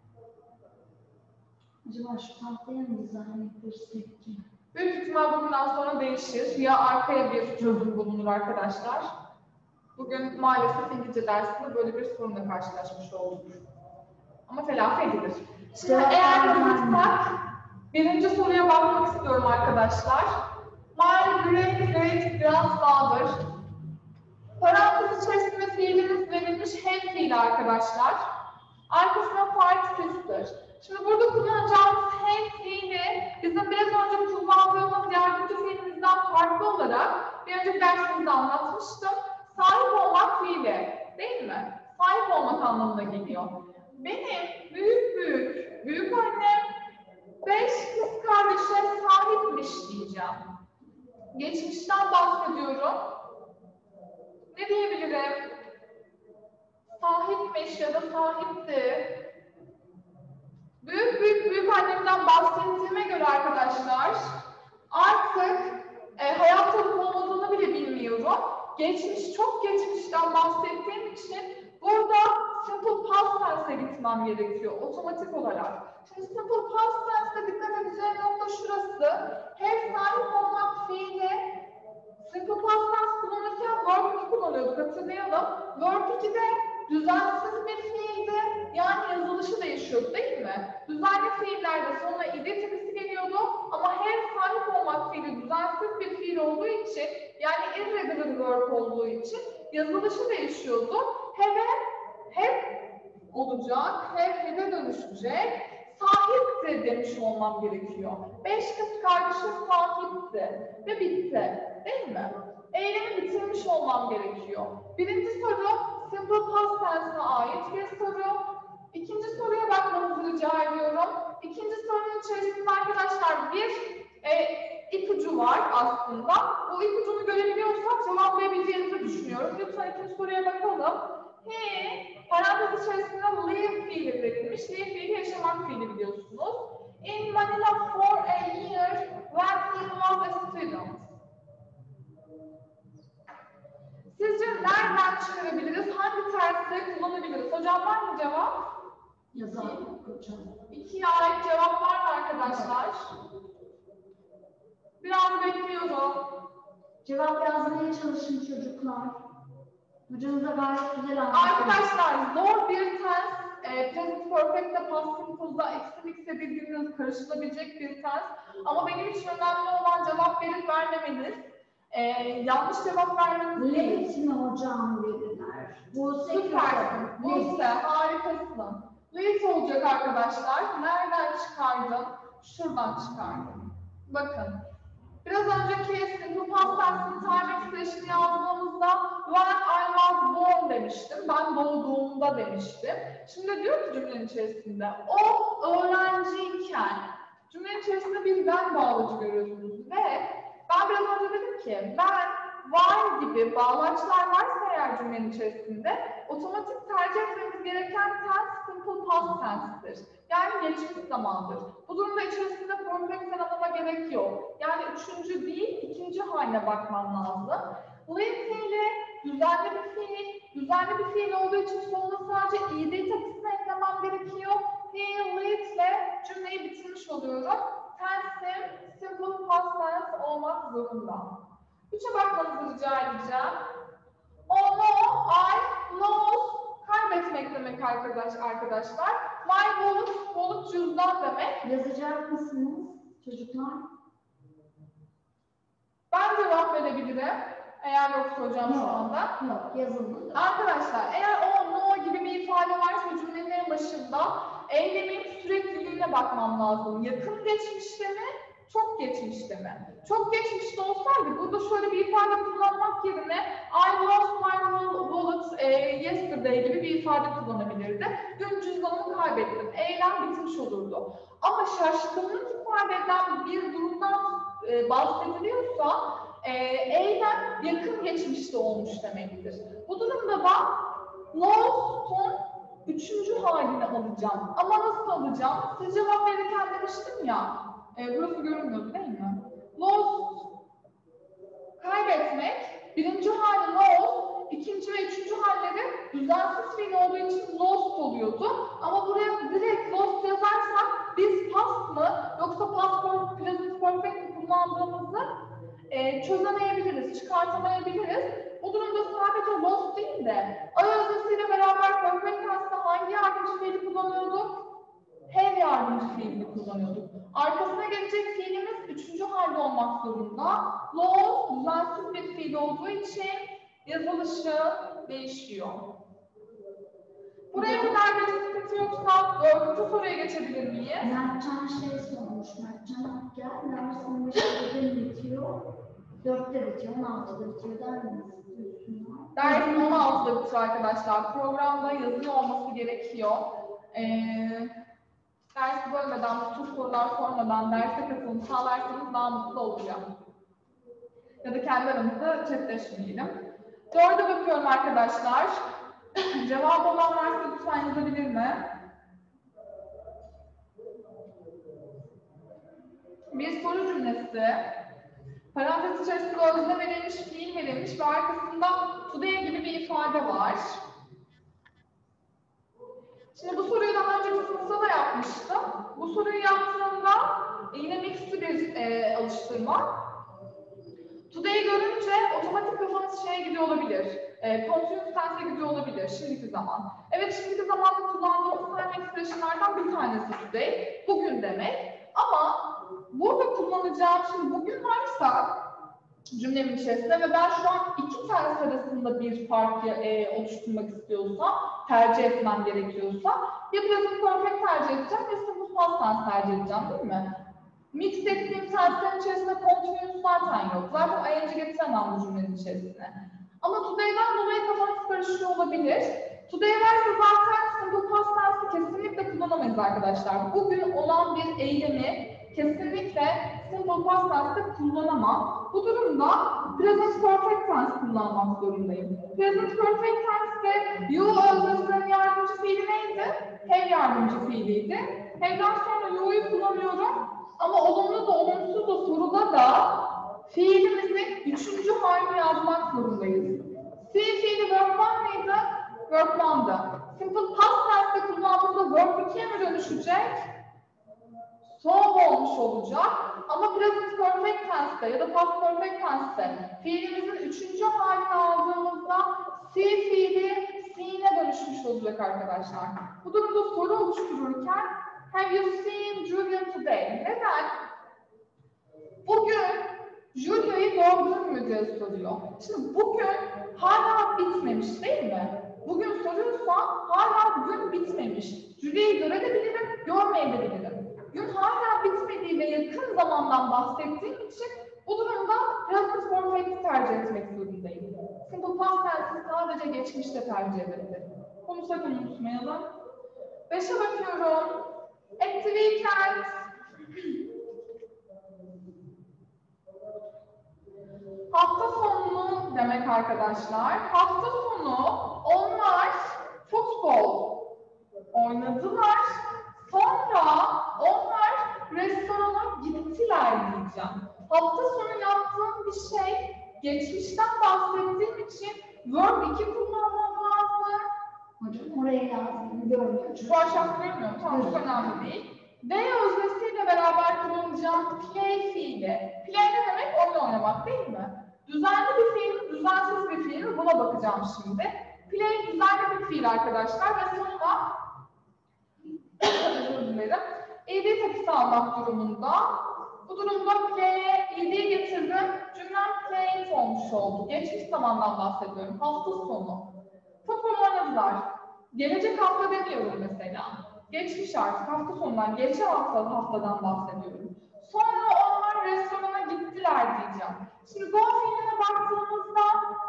Speaker 3: Acaba şu tahtaya mı dizayn ettirsek ki?
Speaker 1: Büyük ihtimal bugünden sonra değişir. Ya arkaya bir çözüm bulunur arkadaşlar. Bugün maalesef İngilizce dersinde böyle bir sorunla karşılaşmış olduk. Ama telafi edilir. Şimdi eğer hazırsak birinci soruya bakmak istiyorum arkadaşlar. My great great grandfather. Parantez içerisinde fiilimiz verilmiş hem fiili arkadaşlar. Arkasına five sister. Şimdi burada kullanacağımız hem fiili bizim biraz önce kullandığımız yardımcı fiilimizden farklı olarak bir önceki dersimizde anlatmıştım. Sahip olmak fiili, değil mi? Sahip olmak anlamına geliyor. Benim büyük annem 5 kız kardeşe sahipmiş diyeceğim. Geçmişten bahsediyorum. Ne diyebilirim? Sahipmiş ya da sahipti. Büyük annemden bahsettiğime göre arkadaşlar artık hayatta olup olmadığını bile bilmiyorum. Çok geçmişten bahsettiğim için burada simple past tense'e gitmem gerekiyor otomatik olarak. Şimdi simple past tense'e dikkat edeceğim nokta şurası. Hep sahip olmak fiili simple past tense kullanırken verb 2 kullanıyorduk, hatırlayalım. Verb 2'de düzensiz bir fiildi, yani yazılışı değişiyordu değil mi? Düzenli fiillerde sonuna id tipisi geliyordu ama hem sahip olmak fiili düzensiz bir fiil olduğu için, yani irregular verb olduğu için yazılışı değişiyordu. Hep olacak, he'e dönüşecek. Sahipti demiş olmam gerekiyor. 5 kız kardeşe sahipti ve bitti. Değil mi? Eylemi bitirmiş olmam gerekiyor. Birinci soru simple past tense'e ait bir soru. İkinci soruya bakmanızı rica ediyorum. İkinci sorunun içerisinde arkadaşlar bir ipucu var aslında. O ipucunu görebiliyorsak cevaplayabileceğinizi düşünüyorum. Lütfen ikinci soruya bakalım. Parantez içerisinde live fiili verilmiş. Live fiili yaşamak fiili biliyorsunuz. In Manila for a year when he was a student. Sizce nereden çıkarabiliriz? Hangi tersi kullanabiliriz? Hocam var mı cevap?
Speaker 3: Yazalım hocam.
Speaker 1: 2'ye ait cevap var mı arkadaşlar? Biraz bekliyorum.
Speaker 3: Cevap yazmaya çalışın çocuklar. Hocanız da gayet güzel anlattı.
Speaker 1: Arkadaşlar zor bir tens, present perfect'te past simple'da eksi bildiğiniz karışılabilecek bir tens. Ama benim için önemli olan cevap verip vermemeniz. Yanlış cevap vermeniz değil.
Speaker 3: Late mi hocam dediler. Bu
Speaker 1: Süpersin. Buse, harikasın. Late olacak arkadaşlar. Nereden çıkardım? Şuradan çıkardım. Bakın. Biraz önceki simple past tense'in time expression'ı yazdığımızda when I was born demiştim. Ben doğduğumda demiştim. Şimdi diyor ki cümlenin içerisinde o öğrenciyken cümlenin içerisinde bir ben bağlacı görüyorsunuz ve ben biraz önce dedim ki ben while gibi bağlaçlar varsa eğer cümlenin içerisinde otomatik tercih etmemiz gereken tense simple past tense'tir. Yani geçmiş zamandır. Bu durumda içerisinde problem aramama gerek yok. Yani üçüncü değil, ikinci haline bakmam lazım. Live fiili düzenli bir fiil. Düzenli bir fiil olduğu için sonuna sadece id tepkisini eklemem gerekiyor. He lived ile cümleyi bitirmiş oluyorum. Tense'im simple past tense olmak zorunda. 3'e bakmanızı rica edeceğim. Oh no, I lost. Kaybetmek demek arkadaşlar. My wallet cüzdan demek.
Speaker 3: Yazacak mısınız çocuklar?
Speaker 1: Ben cevap verebilirim. Eğer yoksa hocam şu anda.
Speaker 3: Yok, yazılmadı.
Speaker 1: Arkadaşlar eğer o no gibi bir ifade varsa cümlenin en başında eylemin sürekliliğine bakmam lazım. Yakın geçmişte mi? Çok geçmişte mi? Çok geçmişte olsaydı burada şöyle bir ifade kullanmak yerine I lost my wallet yesterday gibi bir ifade kullanabilirdi. Dün cüzdanımı kaybettim. Eylem bitmiş olurdu. Ama şaşkınlık ifade eden bir durumdan bahsediliyorsa eylem yakın geçmişte olmuş demektir. Bu durumda da lost'un 3. halini alacağım. Ama nasıl alacağım? Siz cevap verirken demiştim ya, burası görünmüyordu değil mi? Lost, kaybetmek, 1. hali lost, 2. ve 3. halleri düzensiz fiil olduğu için lost oluyordu. Ama buraya direkt lost yazarsak biz past mı yoksa past present perfect mi kullandığımızı çözemeyebiliriz, çıkartamayabiliriz. Bu durumda sadece lost değil de I öznesiyle beraber perfect tense'de hangi yardımcı fiili kullanıyorduk? Have yardımcı fiilini kullanıyorduk. Arkasına gelecek fiilimiz 3. halde olmak zorunda. Lost düzensiz bir fiil olduğu için yazılışı değişiyor. Buraya kadar bir sıkıntı yoksa 4. soruya geçebilir miyiz?
Speaker 3: Mertcan şey sormuş. Mertcan gel. Dersin başı bugün bitiyor. 4'te bitiyor, 16'da bitiyor der miyiz?
Speaker 1: Dersin 16'da bitiyor arkadaşlar. Programda yazılı olması gerekiyor. Dersi bölmeden, bu tür sorular sormadan derse katılım sağlarsanız daha mutlu olacağım. Ya da kendi aramızda chatleşmeyelim. 4'e bakıyorum arkadaşlar. Cevabı olan varsa lütfen yazabilir mi? Bir soru cümlesi. Parantez içerisinde özne verilmiş, fiil verilmiş ve arkasında today gibi bir ifade var. Şimdi bu soruyu daha önceki sınıfta da yapmıştım. Bu soruyu yaptığımda yine mixed bir alıştırma. Today görünce otomatik kafanız şeye gidiyor olabilir. Continuous tense'e gidiyor olabilir şimdiki zaman. Evet, şimdiki zamanda kullandığımız time expression'lardan bir tanesi today. Bugün demek. Ama burada kullanacağım şimdi bugün varsa cümlemin içerisinde ve ben şu an iki tane arasında bir fark oluşturmak istiyorsam, tercih etmem gerekiyorsa ya present perfect tercih edeceğim ya simple past tense tercih edeceğim değil mi? Mix ettiğim tenslerin içerisinde continuous zaten yok. Zaten ing getiremem bu cümlenin içerisine. Ama today'den dolayı kafanız karışıyor olabilir. Today varsa zaten simple past tense'i kesinlikle kullanamayız arkadaşlar. Bugün olan bir eylemi kesinlikle simple past tense'de kullanamam. Bu durumda present perfect tense kullanmak zorundayım. Present perfect tense'de you öznesinin yardımcı fiili neydi? Have yardımcı fiiliydi. Have'den sonra you'yu kullanıyorum. Ama olumlu da olumsuz da soruda da fiilimizin 3. halini yazmak zorundayız. See fiili verb 1 mıydı? Verb 1'da. Simple past tense'de kullandığımda verb 2'ye mi dönüşecek? Son olmuş olacak. Ama present perfect tense'de ya da past perfect tense'de fiilimizin 3. halini aldığımızda see fiili seen'e dönüşmüş olacak arkadaşlar. Bu durumda soru oluştururken have you seen Julian today? Neden? Bugün Julia'yı gördün mü diye soruyor. Şimdi bugün hala bitmemiş değil mi? Bugün soruyorsa hala gün bitmemiş. Julia'yı görebilirim, görmeyebilirim. Gün hala bitmediği ve yakın zamandan bahsettiğim için bu durumda present perfect'i tercih etmek zorundayım. Simple past tense'i sadece geçmişte tercih edebilirim. Bunu sakın unutmayalım. 5'e bakıyorum. At the weekend. Hafta sonu demek arkadaşlar. Hafta sonu onlar futbol oynadılar. Sonra onlar restorana gittiler diyeceğim. Hafta sonu yaptığım bir şey, geçmişten bahsettiğim için verb 2 kullanmam lazım.
Speaker 3: Hocam oraya yazdığını görmüyorum.
Speaker 1: Şu aşağı görmüyorum. Tamam, çok önemli değil. D öznesiyle beraber kullanacağım play fiili. Play ne demek? Oyun oynamak değil mi? Düzenli bir fiil mi, düzensiz bir fiil mi? Buna bakacağım şimdi. Play düzenli bir fiil arkadaşlar ve sonunda özür dilerim. ed tepkisi almak durumunda. Bu durumda play'e ed'yi getirdim. Cümle During playing olmuş oldu. Geçmiş zamandan bahsediyorum. Hafta sonu. Futbol oynadılar. Gelecek hafta demiyorum mesela. Geçmiş artık hafta sonundan, geçen haftadan bahsediyorum. Sonra onlar restorana gittiler diyeceğim. Şimdi go fiiline baktığımızda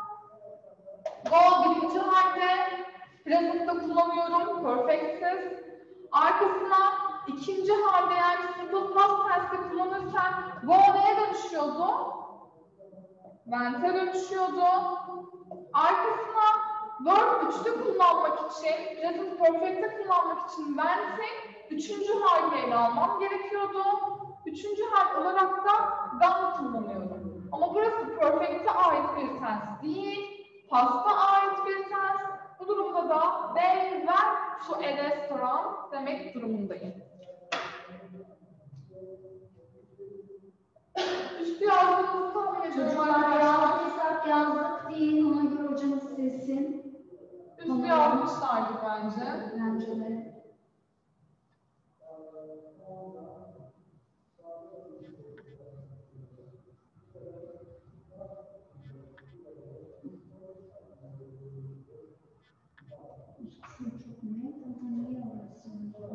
Speaker 1: go birinci halde present'ta kullanıyorum, perfectsiz. Arkasına ikinci halde yani simple past tense'de kullanırken go neye dönüşüyordu? Went'e dönüşüyordu. Arkasına verb 3'te kullanmak için, present perfect'te kullanmak için went'i üçüncü halde almam gerekiyordu. Üçüncü hal olarak da gone kullanıyorum. Ama burası perfect'e ait bir tense değil, past'a ait bir tense. Bu durumda da they went to a restaurant demek durumundayım. Üstü yazdığımızı tahmin ediyorum
Speaker 3: Çocuklar
Speaker 1: arkadaşlar.
Speaker 3: yazdıysak yazdık değil, ona göre hocamız silsin.
Speaker 1: Üstü yazmışlardı bence.
Speaker 3: Bence de. Çok net ama niye orası?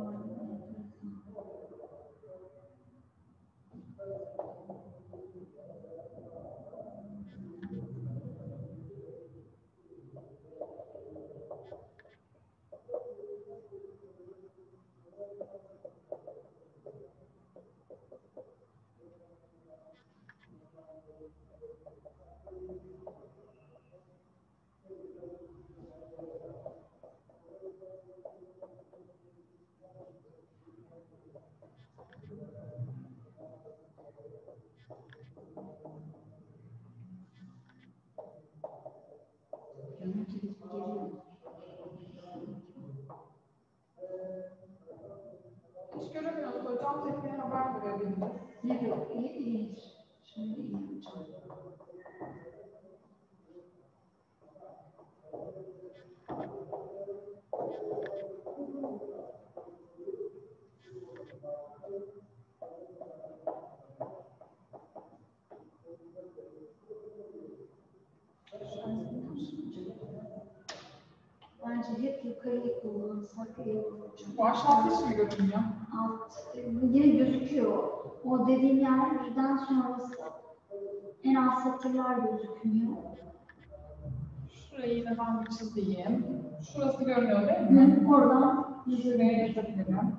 Speaker 1: Hiç göremiyoruz hocam. Tekniğe haber verelim.
Speaker 2: Yok, iyi değil. Şimdi iyi hocam.
Speaker 3: Bence hep yukarıyı kullansak iyi olur hocam.
Speaker 1: Bu aşağıda hiç mi görünmüyor?
Speaker 3: Yine gözüküyor. O dediğim yerden sonrası en alt satırlar gözükmüyor.
Speaker 1: Şurayı yine ben bir çizeyim. Şurası görünüyor değil mi?
Speaker 3: Oradan
Speaker 1: Şuraya yazabilirim.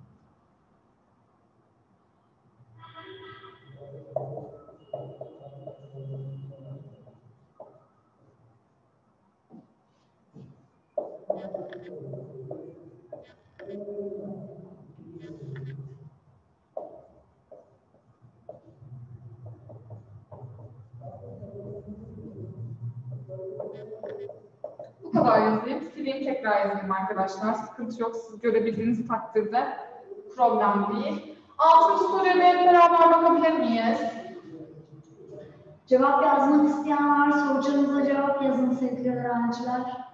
Speaker 1: Bu kadar yazayım. Sileyim tekrar yazayım arkadaşlar. Sıkıntı yok. Siz görebildiğiniz takdirde problem değil. 6. soruya da hep beraber bakabilir miyiz?
Speaker 3: cevap yazmak isteyen varsa hocamıza cevap yazın sevgili öğrenciler.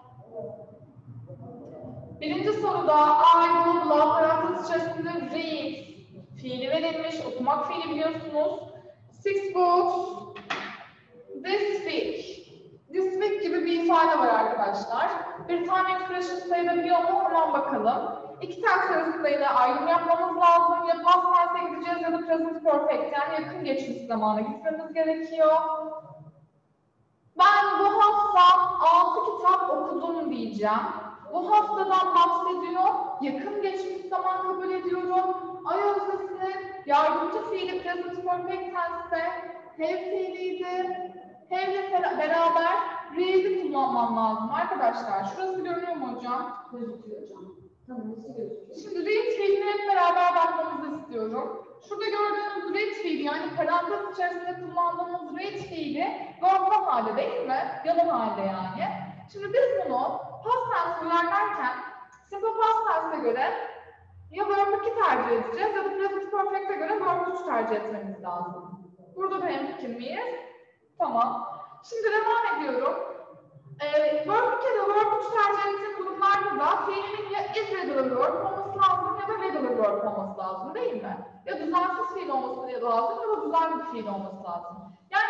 Speaker 1: Birinci soruda I, blah, blah, parantez içerisinde read fiili verilmiş. Okumak fiili biliyorsunuz. 6 books this week. This week gibi bir ifade var arkadaşlar. Bir tane expression sayılabiliyor mu? Hemen bakalım. İki tense arasında yine ayrım yapmamız lazım. Ya past tense'e gideceğiz ya da present perfect yani yakın geçmiş zamana gitmemiz gerekiyor. Ben bu hafta 6 kitap okudum diyeceğim. Bu haftadan bahsediyor. Yakın geçmiş zaman kabul ediyorum. Ay öznesi yardımcı fiili present perfect tense'te have fiiliydi. Have ile beraber read'i kullanmam lazım arkadaşlar. Şurası görünüyor mu hocam?
Speaker 3: Gözüküyor hocam. Tamam, nasıl gözüküyor?
Speaker 1: Şimdi read fiiline hep beraber bakmamızı istiyorum. Şurada gördüğünüz read fiili yani parantez içerisinde kullandığımız read fiili verb halde değil mi? Yalan halde yani. Şimdi biz bunu past tense uyarlarken simple past tense'e göre ya verb 2 tercih edeceğiz ya da present perfect'e göre verb 3 tercih etmemiz lazım. Burada da hemfikir miyiz? Tamam. Şimdi devam ediyorum. Verb 2 ya da verb 3 tercih ettiğim durumlarda da fiilin ya irregular verb olması lazım ya da regular verb olması lazım değil mi? Ya düzensiz fiil olması lazım ya da düzenli bir fiil olması lazım. Yani sana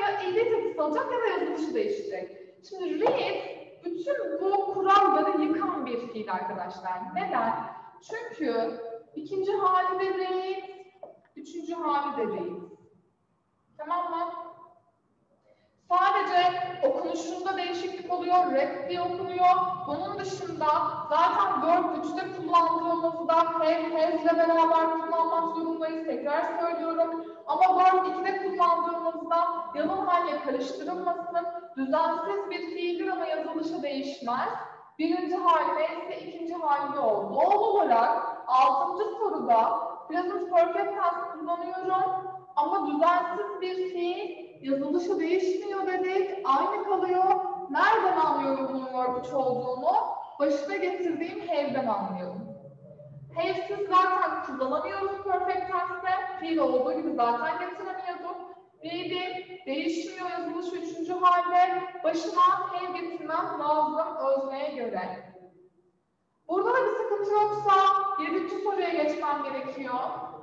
Speaker 1: ya iyiliği teklif alacak ya da yazılışı değişecek. Şimdi read bütün bu kuralları yıkan bir fiil arkadaşlar. Neden? Çünkü ikinci hali de read, üçüncü hali de read. Tamam mı? Sadece okunuşunda değişiklik oluyor, rap diye okunuyor. Bunun dışında zaten verb 3'te kullandığımızda have ile beraber kullanmak zorundayız. Tekrar söylüyorum. Ama verb 2'de kullandığımızda yalın halle karıştırılmasın. Düzensiz bir fiildir ama yazılışı değişmez. Birinci hali neyse ikinci hali de o. Doğal olarak 6. soruda present perfect tense kullanıyorum. Ama düzensiz bir fiil yazılışı değişmiyor dedik, aynı kalıyor. Nereden anlıyorum bunun verb 3 olduğunu? Başına getirdiğim have'den anlıyorum. Have'siz zaten kullanamıyoruz perfect tense'de. Fiil olduğu gibi zaten getiremiyorduk. Read'in değişmiyor yazılışı 3. halde. Başına have getirmem lazım özneye göre. Burada da bir sıkıntı yoksa 7. soruya geçmem gerekiyor.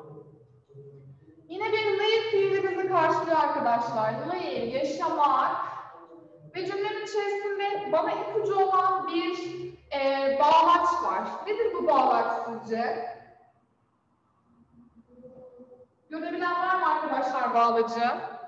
Speaker 1: Yine bir live fiili bizi karşılıyor arkadaşlar. Live, yaşamak. Ve cümlenin içerisinde bana ipucu olan bir bağlaç var. Nedir bu bağlaç sizce? Görebilen var mı arkadaşlar bağlacı?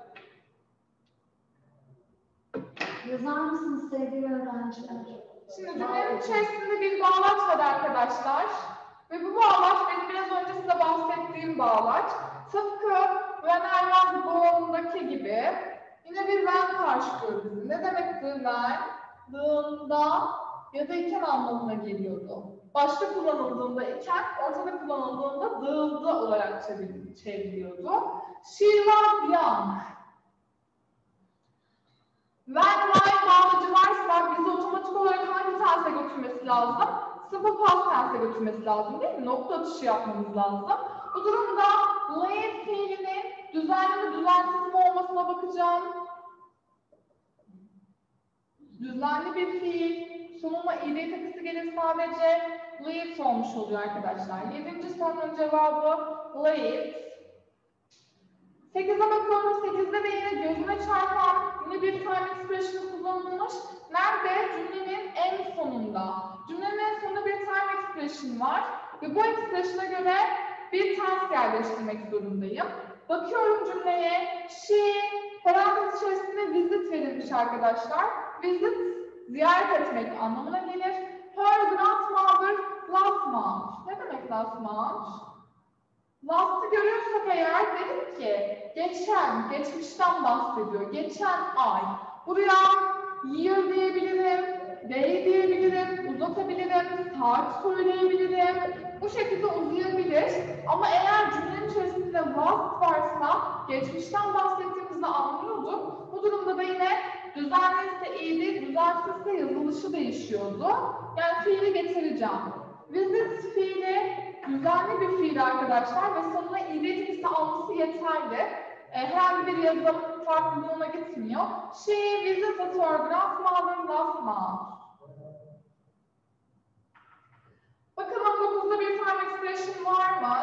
Speaker 3: Yazar mısınız sevgili öğrenciler?
Speaker 1: Şimdi cümlenin içerisinde bir bağlaç var arkadaşlar. Ve bu bağlaç benim biraz önce size bahsettiğim bağlaç. Tıpkı when I was born'daki gibi yine bir when karşılıyor bizi. Ne demektir when? Dığında ya da iken anlamına geliyordu. Başta kullanıldığında iken, ortada kullanıldığında dığıldı olarak çevriliyordu. She was young. When while bağlacı varsa bizi otomatik olarak hangi tense götürmesi lazım? Simple past tense götürmesi lazım değil mi? Nokta atışı yapmamız lazım. Bu durumda live fiilinin düzenli mi düzensiz mi olmasına bakacağım. Düzenli bir fiil, sonuna iyiliği takısı gelir sadece. Live olmuş oluyor arkadaşlar. 7. sorunun cevabı live. 8'e bakıyorum. 8'de de yine gözüme çarpan yine bir time expression kullanılmış. Nerede? Cümlenin en sonunda. Cümlenin en sonunda bir time expression var. Ve bu expression'a göre bir tense yerleştirmek zorundayım. Bakıyorum cümleye. She, parantez içerisinde visit verilmiş arkadaşlar. Visit, ziyaret etmek anlamına gelir. Her grandmother last month. Ne demek last month? Last'ı görüyorsak eğer dedim ki geçen, geçmişten bahsediyor. Geçen ay. Buraya year diyebilirim, day diyebilirim, uzatabilirim, saat söyleyebilirim. Bu şekilde uzayabilir. Ama eğer cümlenin içerisinde last varsa geçmişten bahsettiğimizde anlıyorduk. Bu durumda da yine düzenliyse iyiydi, düzensizse yazılışı değişiyordu. Yani fiili getireceğim. Visit fiili düzenli bir fiil arkadaşlar ve sonuna iyiliği tekisi alması yeterli. Herhangi bir yazım farklılığına gitmiyor. She visited her grandmother last month. Bakalım 9'da bir time expression var mı?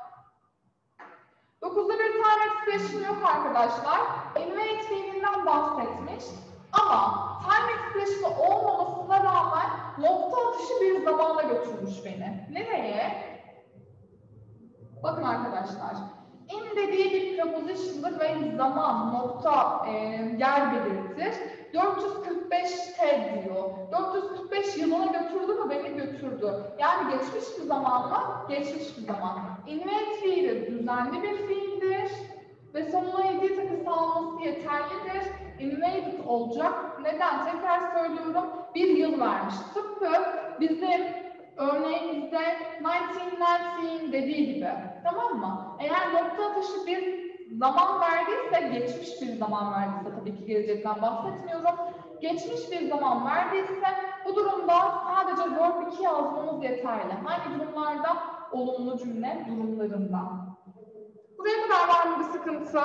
Speaker 1: 9'da bir time expression yok arkadaşlar. Invade fiilinden bahsetmiş. Ama time expression olmamasına rağmen nokta atışı bir zamana götürmüş beni. Nereye? Bakın arkadaşlar. In dediği bir preposition'dır ve zaman, nokta, yer belirtir. 445 T diyor. 445 yılına götürdü mü? Beni götürdü. Yani geçmiş bir zaman mı? Geçmiş bir zaman. Invade fiili düzenli bir fiildir. Ve sonuna yediği takısı alması yeterlidir. Invaded olacak. Neden? Tekrar söylüyorum. Bir yıl vermiş. Tıpkı bizim örneğimizde 1919 dediği gibi. Tamam mı? Eğer nokta atışı bir zaman verdiyse, geçmiş bir zaman verdiyse, tabii ki gelecekten bahsetmiyorum. Geçmiş bir zaman verdiyse bu durumda sadece verb 2 yazmamız yeterli. Hangi durumlarda? Olumlu cümle durumlarında. Buraya kadar var mı bir sıkıntı?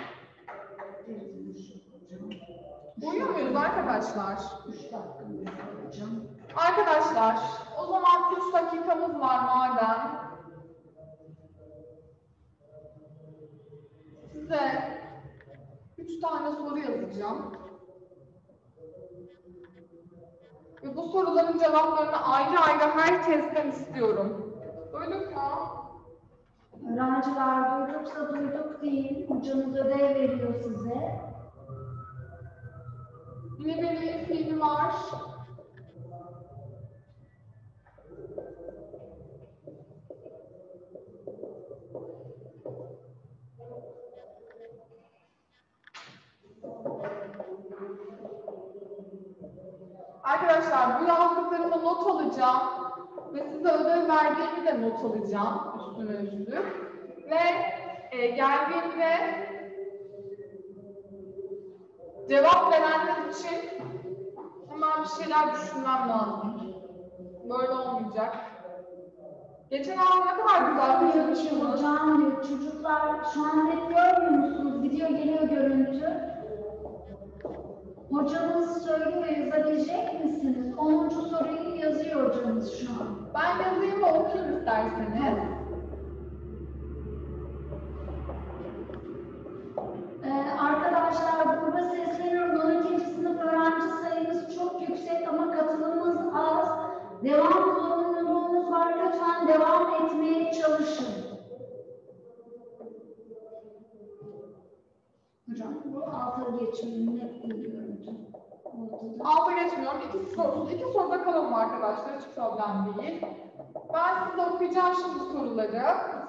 Speaker 1: Uyuyor muyuz arkadaşlar?
Speaker 3: 3 dakikamız var hocam.
Speaker 1: Arkadaşlar, o zaman 3 dakikamız var madem. Size 3 3 tane soru yazacağım. Ve bu soruların cevaplarını ayrı ayrı herkesten istiyorum. Duyduk mu?
Speaker 3: Öğrenciler duyduksa duyduk değil. Hocanız ödev veriyor size.
Speaker 1: Yine bir fiili var. Arkadaşlar bu yazdıklarımı not alacağım ve size ödev verdiğimi de not alacağım üstüne üstlük. Ve geldiğimde cevap verenler için hemen bir şeyler düşünmem lazım. Böyle olmayacak. Geçen hafta ne kadar güzel bir çalışıyorsunuz.
Speaker 3: Hocam diyor, çocuklar şu an net görmüyor musunuz? Video geliyor görüntü. Hocamız söylüyor, yazabilecek misiniz? 10. soruyu yazıyor hocamız şu an.
Speaker 1: Ben yazayım ve okuyayım isterseniz.
Speaker 3: Arkadaşlar burada sesleniyorum. 12. sınıf öğrenci sayımız çok yüksek ama katılımımız az. Devam zorunluluğumuz var. Lütfen devam etmeye çalışın. Hocam bu alta geçmeyin. Net bir görüntü. Ortada.
Speaker 1: Alta geçmiyorum. İki soruda kalalım arkadaşlar. Hiç problem değil. Ben size okuyacağım şimdi soruları.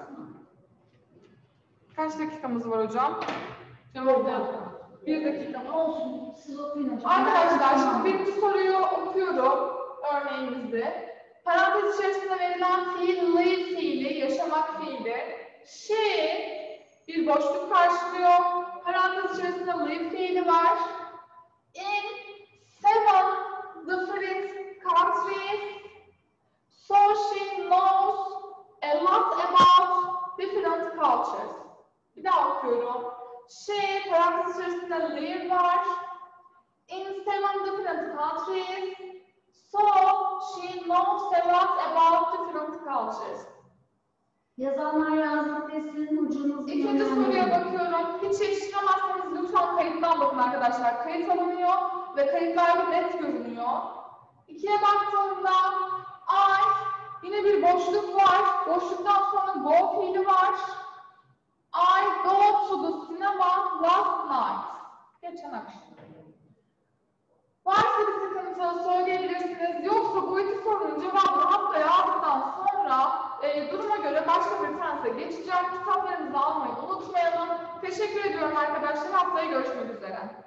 Speaker 1: Kaç dakikamız var hocam? Cevaplayalım. 1 dakikamız.
Speaker 3: Olsun. Siz okuyun hocam.
Speaker 1: Arkadaşlar şimdi birinci soruyu okuyorum. Örneğimizi. Parantez içerisinde verilen fiil live fiili, yaşamak fiili. She bir boşluk karşılıyor. Parantez içerisinde live fiili var. In 7 different countries, so she knows a lot about different cultures. Bir daha okuyorum. She parantez içerisinde live var. In 7 different countries, so she knows a lot about different cultures.
Speaker 3: Yazanlar yazdık desin hocanız.
Speaker 1: İkinci soruya bakıyorum. Hiç yetiştiremezseniz lütfen kayıttan bakın arkadaşlar. Kayıt alınıyor ve kayıtlarda net görünüyor. İkiye baktığımda I, yine bir boşluk var. Boşluktan sonra go fiili var. I go to the cinema last night. Geçen akşam. Varsa bir sıkıntı söyleyebilirsiniz. Yoksa bu iki sorunun cevabını haftaya aldıktan sonra duruma göre başka bir tense geçeceğim. Kitaplarınızı almayı unutmayalım. Teşekkür ediyorum arkadaşlar. Haftaya görüşmek üzere.